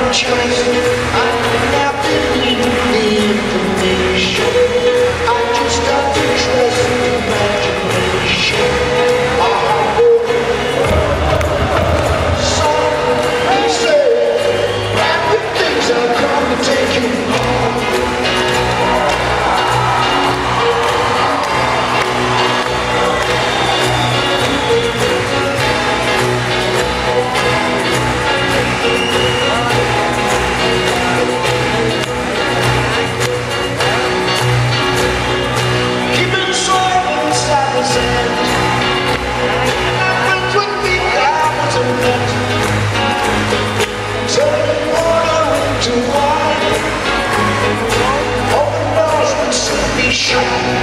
choice. I don't have to need the information. I just have to trust imagination. So they say, rapid things are come to take you home. Shut